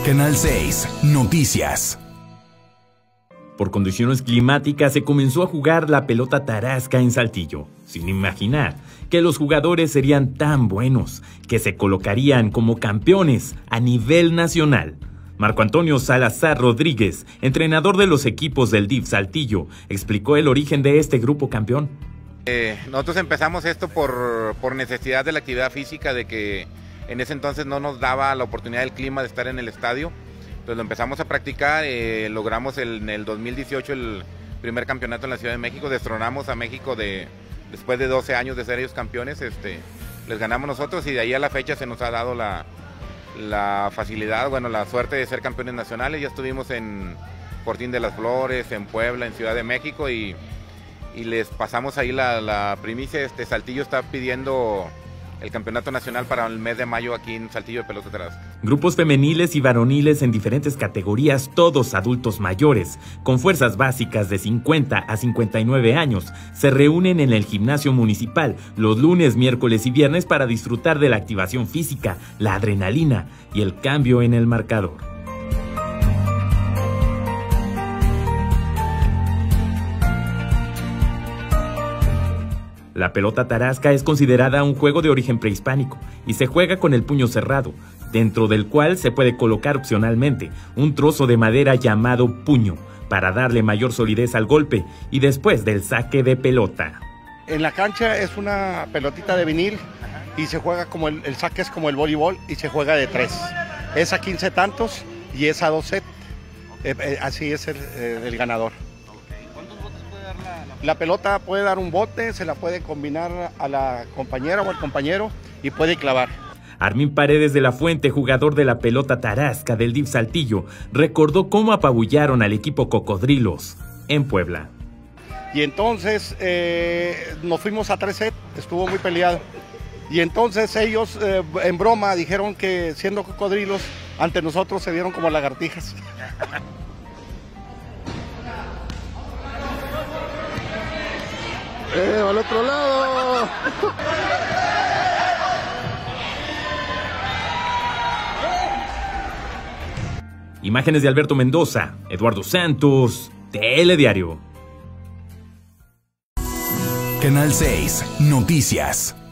Canal 6 Noticias. Por condiciones climáticas se comenzó a jugar la pelota tarasca en Saltillo, sin imaginar que los jugadores serían tan buenos que se colocarían como campeones a nivel nacional. Marco Antonio Salazar Rodríguez, entrenador de los equipos del DIF Saltillo, explicó el origen de este grupo campeón. Nosotros empezamos esto por necesidad de la actividad física, de que en ese entonces no nos daba la oportunidad del clima de estar en el estadio. Entonces lo empezamos a practicar, logramos en el 2018 el primer campeonato en la Ciudad de México, destronamos a México después de 12 años de ser ellos campeones, les ganamos nosotros y de ahí a la fecha se nos ha dado la facilidad, la suerte de ser campeones nacionales. Ya estuvimos en Fortín de las Flores, en Puebla, en Ciudad de México y les pasamos ahí la primicia. Saltillo está pidiendo el campeonato nacional para el mes de mayo aquí en Saltillo de pelota tarasca. Grupos femeniles y varoniles en diferentes categorías, todos adultos mayores, con fuerzas básicas de 50 a 59 años, se reúnen en el gimnasio municipal los lunes, miércoles y viernes para disfrutar de la activación física, la adrenalina y el cambio en el marcador. La pelota tarasca es considerada un juego de origen prehispánico y se juega con el puño cerrado, dentro del cual se puede colocar opcionalmente un trozo de madera llamado puño para darle mayor solidez al golpe y después del saque de pelota. En la cancha es una pelotita de vinil y se juega como el saque es como el voleibol y se juega de 3. Es a 15 tantos y es a 2 sets. Así es el ganador. La pelota puede dar un bote, se la puede combinar a la compañera o al compañero y puede clavar. Armin Paredes de la Fuente, jugador de la pelota tarasca del DIF Saltillo, recordó cómo apabullaron al equipo Cocodrilos en Puebla. Y entonces nos fuimos a 3 sets, estuvo muy peleado. Y entonces ellos en broma dijeron que siendo cocodrilos, ante nosotros se vieron como lagartijas. ¡Al otro lado! Imágenes de Alberto Mendoza, Eduardo Santos, Telediario. Canal 6 Noticias.